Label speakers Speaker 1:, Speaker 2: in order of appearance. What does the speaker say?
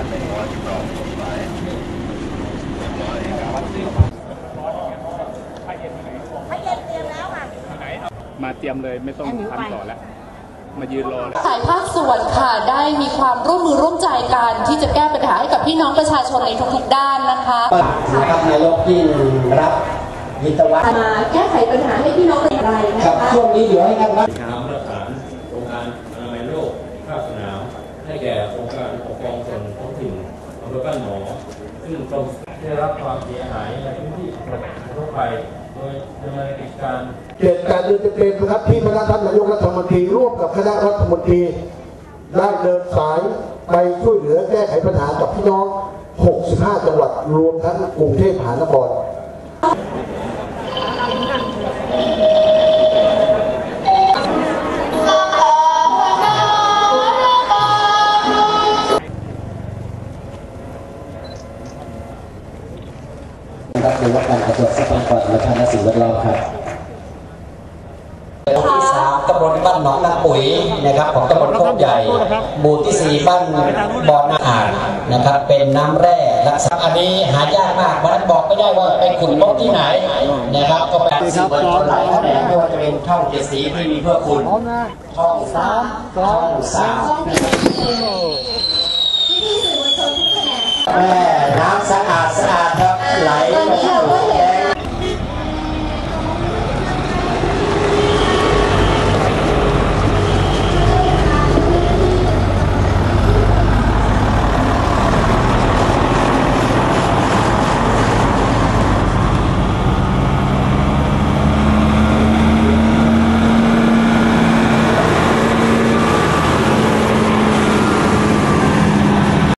Speaker 1: มาเตรียมเลยไม่ต้องทำต่อแล้วมายืนรอเลย
Speaker 2: สายภาคส่วนค่ะได้มีความร่วมมือร่วมใจกันที่จะแก้ปัญหาให้กับพี่น้องประชาชนในทุกๆด้านนะคะ
Speaker 3: นะครับนายกยิ่งรับยิตวัฒน์
Speaker 2: มาแก้ไขปัญหาให้พี่น้องเป็นไรนะคะ
Speaker 3: ช่วงนี้เดี๋ยวให้ท่าน
Speaker 4: มาตรฐานโครงการอนามัยโลกภาคสนามให้แก่องค์การปกครองส่วนท้องถิ่นอำเภอบ้านหมอซึ่งตรงได้รับความเสียหายในพื้นที่ทั่วไปโดยดำเนินกิจการ
Speaker 5: เกิดการเดินเต็มนะครับที่คณะท่านนายกรัฐมนตรีร่วมกับคณะรัฐมนตรีได้เดินสายไปช่วยเหลือแก้ไขปัญหากับพี่น้อง 65 จังหวัดรวมทั้งกรุงเทพมหานคร
Speaker 3: รับรู้ว่าการกระทรวงทรัพยากรธรรมชาติและสิ่งแวดล้อมครับหมู่ที่ 3 ตำบลบ้านหนองนางปุ๋ยนะครับของตำบลโคกใหญ่หมู่ที่ 4 บ้านบ่อนาอ่านนะครับเป็นน้ำแร่รักษาอันนี้หายากมากวันนั้นบอกไม่ได้ว่าไปขุดพบที่ไหนนะครับก็เป็นสิ่งที่หลายแขนงไม่ว่าจะเป็นท่องเจ็ดสีที่มีเพื่อคุณท่อง3